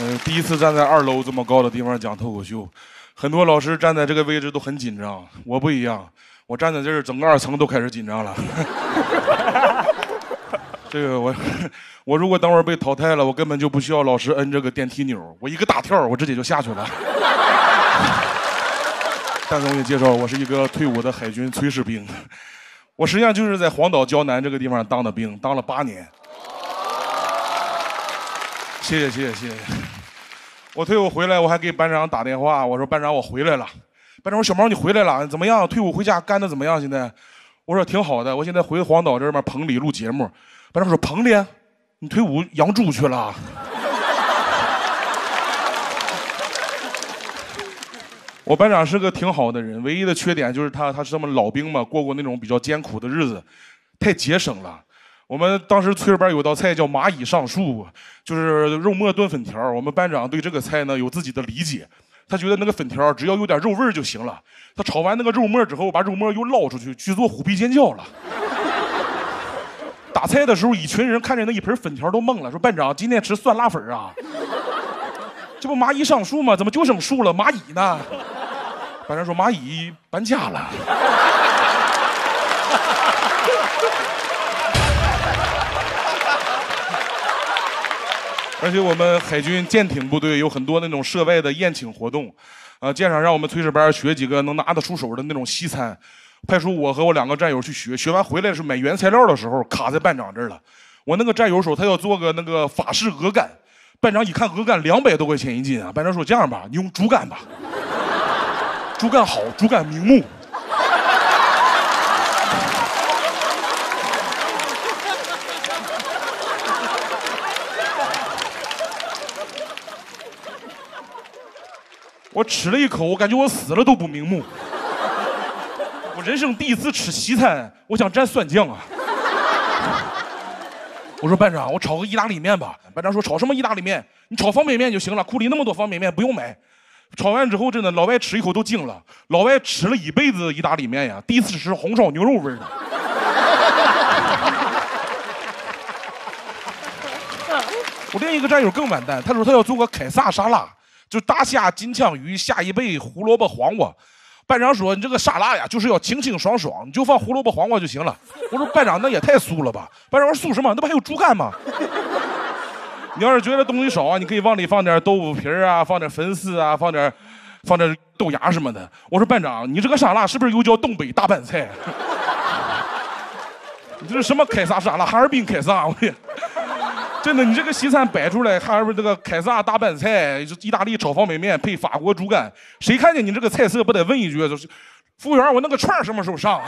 第一次站在2楼这么高的地方讲脱口秀，很多老师站在这个位置都很紧张，我不一样，我站在这儿整个2层都开始紧张了。这个我如果等会儿被淘汰了，我根本就不需要老师摁这个电梯钮，我一个大跳，我直接就下去了。但是我给你介绍，我是一个退伍的海军炊事兵，我实际上就是在黄岛胶南这个地方当的兵，当了8年。谢谢。我退伍回来，我还给班长打电话，我说班长我回来了。班长说小毛你回来了，怎么样？退伍回家干的怎么样？现在？我说挺好的，我现在回黄岛这边棚里录节目。班长说棚里？你退伍养猪去了？我班长是个挺好的人，唯一的缺点就是他是这么老兵嘛，过那种比较艰苦的日子，太节省了。我们当时炊事班有道菜叫蚂蚁上树，就是肉末炖粉条。我们班长对这个菜呢有自己的理解，他觉得那个粉条只要有点肉味就行了。他炒完那个肉末之后，把肉末又捞出去做虎皮尖椒了。打菜的时候，一群人看着那一盆粉条都懵了，说班长今天吃酸辣粉啊？这不蚂蚁上树吗？怎么就剩树了？蚂蚁呢？班长说蚂蚁搬家了。而且我们海军舰艇部队有很多那种涉外的宴请活动，舰上让我们炊事班学几个能拿得出手的那种西餐，派出我和我2个战友去学，学完回来是买原材料的时候卡在班长这儿了。我那个战友说他要做个那个法式鹅肝，班长一看鹅肝200多块钱1斤啊，班长说这样吧，你用猪肝吧，猪肝好，猪肝明目。我吃了一口，我感觉我死了都不瞑目。我人生第一次吃西餐，我想蘸酸酱啊。我说班长，我炒个意大利面吧。班长说炒什么意大利面？你炒方便面就行了，库里那么多方便面不用买。炒完之后，真的老外吃一口都惊了。老外吃了一辈子意大利面呀，第一次吃红烧牛肉味的。我另一个战友更完蛋，他说他要做个凯撒沙拉。就大虾、金枪鱼、下一辈胡萝卜、黄瓜。班长说：“你这个沙拉呀，就是要清清爽爽，你就放胡萝卜、黄瓜就行了。”我说：“班长，那也太素了吧？”班长说：“素什么？那不还有猪肝吗？你要是觉得东西少啊，你可以往里放点豆腐皮啊，放点粉丝啊，放点豆芽什么的。”我说：“班长，你这个沙拉是不是又叫东北大拌菜？你这是什么凯撒沙拉？哈尔滨凯撒？我真的，你这个西餐摆出来，哈尔滨这个凯撒大拌菜，意大利炒方便面配法国猪肝，谁看见你这个菜色不得问一句，就是服务员，我那个串什么时候上？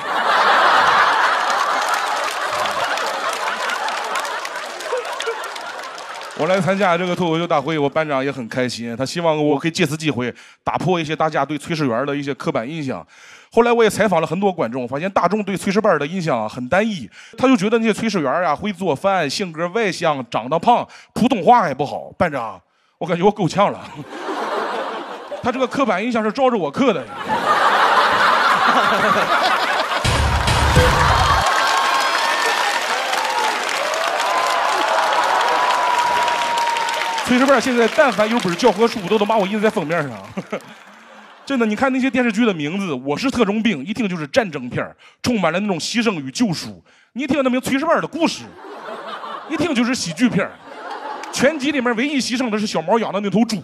我来参加这个脱口秀大会，我班长也很开心，他希望我可以借此机会打破一些大家对炊事员的一些刻板印象。后来我也采访了很多观众，发现大众对炊事班的印象很单一，他就觉得那些炊事员啊会做饭，性格外向，长得胖，普通话还不好。班长，我感觉我够呛了，他这个刻板印象是照着我刻的。炊事班现在但凡有本教科书，都能把我印在封面上。真的，你看那些电视剧的名字，《我是特种兵》，一听就是战争片，充满了那种牺牲与救赎；你一听那名炊事班的故事，一听就是喜剧片。全集里面唯一牺牲的是小毛养的那头猪。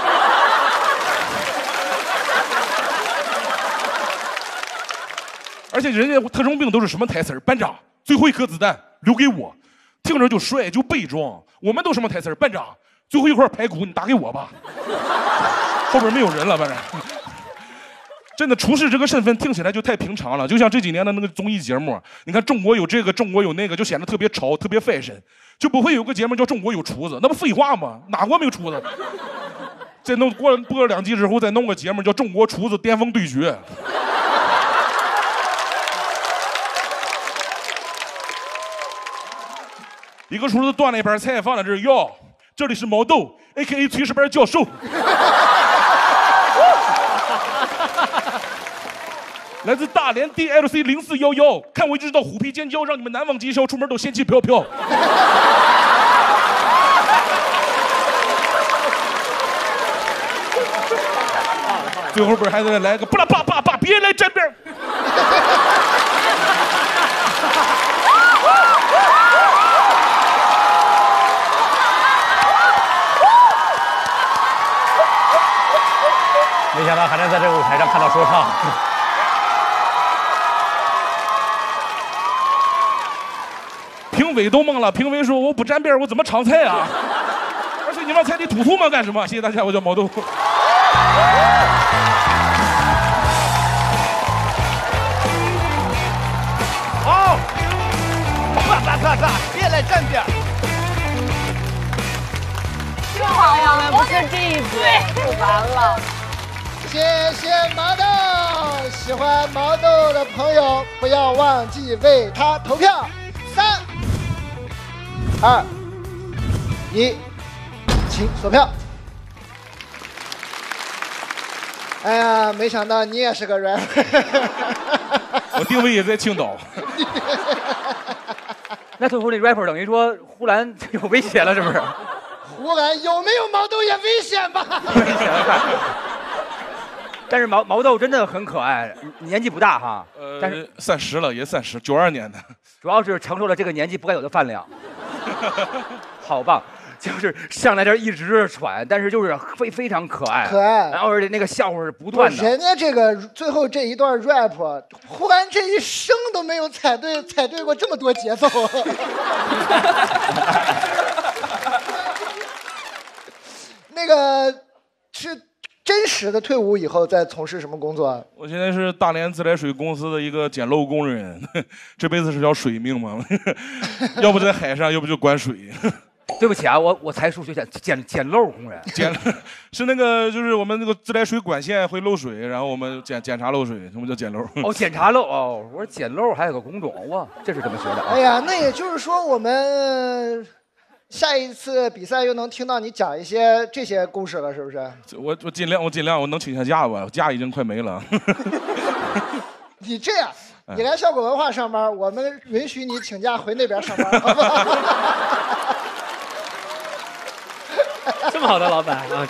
而且人家特种兵都是什么台词？班长，最后一颗子弹留给我，听着就帅就悲壮。我们都什么台词？班长，最后一块排骨你打给我吧。后边没有人了，班长。真的，厨师这个身份听起来就太平常了，就像这几年的那个综艺节目，你看中国有这个，中国有那个，就显得特别潮，特别 fashion， 就不会有个节目叫中国有厨子，那不废话吗？哪国没有厨子？再播了2集之后，再弄个节目叫中国厨子巅峰对决。一个厨子端了一盘菜放在这儿，哟，这里是毛豆 ，A.K.A. 炊事班教授。来自大连 DLC 0411，看我一直到虎皮尖椒，让你们难忘今宵，出门都仙气飘飘。 最后边还得来个不啦吧吧吧，别来沾边。 没想到还能在这个舞台上看到说唱。 评委都懵了，评委说我不沾边我怎么唱菜啊？而且你们踩地突突吗？干什么？谢谢大家，我叫毛豆。 好，咔，别来沾边。 就好呀，我们不是第一组，就完了。 谢谢毛豆，喜欢毛豆的朋友不要忘记为他投票。3、2、1，请锁票。哎呀，没想到你也是个 rapper。 我定位也在青岛。 那最后那 rapper 等于说呼兰有危险了，是不是？ 呼兰有没有毛豆也危险吧？ 危险了。但是毛豆真的很可爱，年纪不大哈，但是 30了，也30，92年的， 主要是承受了这个年纪不该有的饭量。好棒，就是上来这一直喘，但是就是非常可爱，然后而且那个笑话是不断的。 人家这个最后这一段 rap， 呼兰这一生都没有踩对过这么多节奏。那个是真实的退伍以后在从事什么工作？ 我现在是大连自来水公司的一个捡漏工人，这辈子是条水命嘛，要不在海上，要不就管水。 对不起啊，我才数学捡漏工人， 是那个就是我们那个自来水管线会漏水，然后我们检查漏水，什么叫捡漏？ 哦，检查漏哦，我说捡漏还有个工种哇，这是怎么学的？ 哎呀，那也就是说我们下一次比赛又能听到你讲一些这些故事了，是不是？ 我尽量，我能请下假吧，假已经快没了。 你这样，你来效果文化上班，我们允许你请假回那边上班，好不好？ 这么好的老板啊！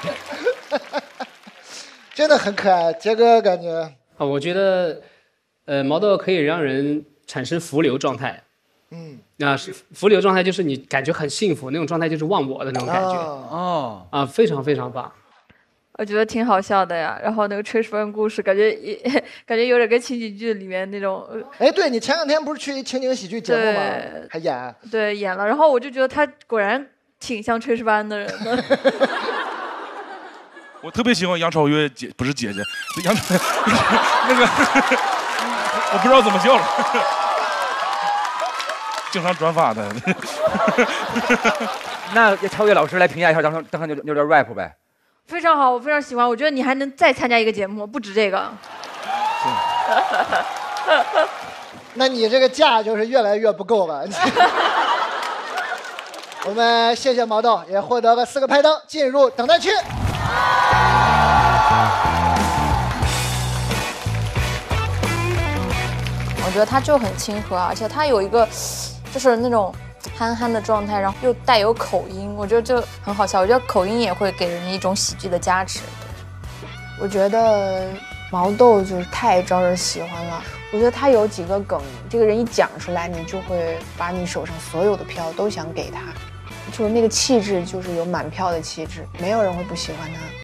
真的很可爱，杰哥感觉啊，我觉得，毛豆可以让人产生浮流状态。是浮流状态，就是你感觉很幸福那种状态，就是忘我的那种感觉。非常非常棒。 我觉得挺好笑的呀，然后那个炊事班故事，感觉有点跟情景剧里面那种。 哎，对你前两天不是去情景喜剧节目吗？还演。对， 演了。然后我就觉得他果然挺像炊事班的人的。 我特别喜欢杨超越不是姐姐，杨那个我不知道怎么叫了，经常转发的。 那超越老师来评价一下当时有点 rap 呗。 非常好，我非常喜欢。我觉得你还能再参加一个节目，不止这个。 那你这个假就是越来越不够了。我们谢谢毛豆，也获得了4个拍灯，进入等待区。 我觉得他就很亲和，而且他有一个就是那种憨憨的状态，然后又带有口音，我觉得就很好笑。我觉得口音也会给人一种喜剧的加持。 我觉得毛豆就是太招人喜欢了。我觉得他有几个梗，这个人一讲出来，你就会把你手上所有的票都想给他，就是那个气质，就是有满票的气质，没有人会不喜欢他。